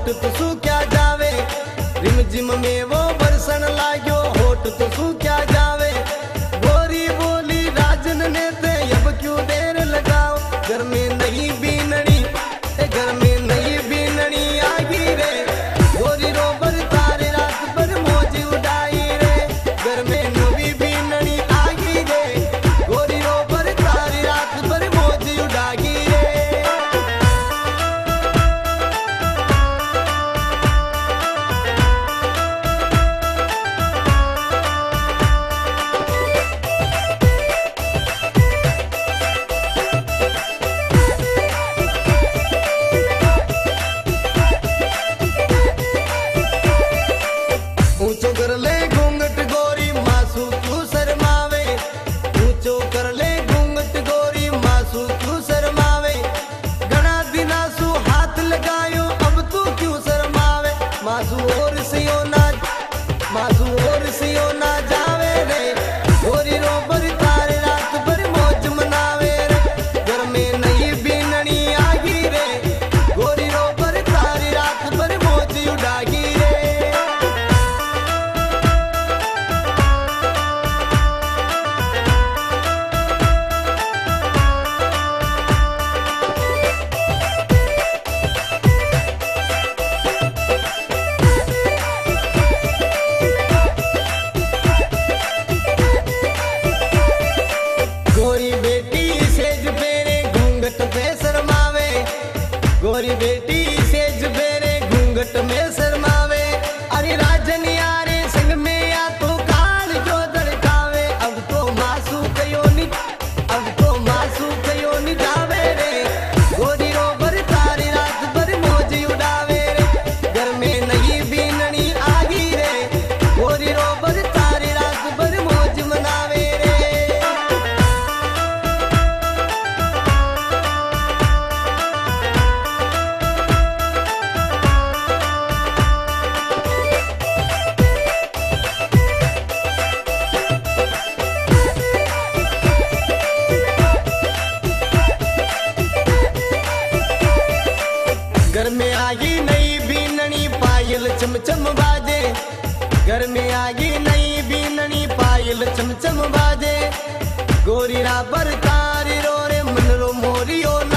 होठ तुसू क्या जावे, रिम जिम में वो बरसन लाग्यो, होठ तुसू क्या जावे। गोरी बोली राजन ने ते अब क्यों देर लगाओ, घर में नहीं बीननी, घर में नहीं बीननी आगी रे। गोरी रोबर तारे रात भर मौज उड़ाई रे, घर में नवी बीननी आगी रे। गोरी रोबर तारे रात भर मौज उड़ाई रे। ऊंचो कर ले घूंघट गोरी मासू क्यों शर्मावे, ऊंचो कर ले घूंघट गोरी मासू क्यों शर्मावे। घना दिना सू हाथ लगायो अब तू क्यों शर्मावे। मासू और सियो ना, मासू और सियो ना जावे रे। गोरी रोबर तारे रात भर मौज मनावे रे, घर में नहीं बीननी आगी रे। गोरी रोबर तारे रात भर मौज उड़ागी रे। गोरी बेटी सेज पेरे घूंघट पे शर्मावे, गोरी बेटी सेज पेरे घूंघट में शर्मावे। अरे राजन यारे संग में या तो काल जो दड़कावे, अब तो मासू कयो नी, अब तो मासू कयो नी जावे रे। गोरी रोबर तारी रात भर मौज उड़ावे रे, घर में नहीं बीननी आगी रे। गोरी रोबर तारी रात भर मौज मनावे रे। घर में आगी नई बीननी पायल चमचम बाजे, घर में आगी नई बीननी पायल चमचम बाजे। गोरी राबर तारी रो रे मन रो मोरियो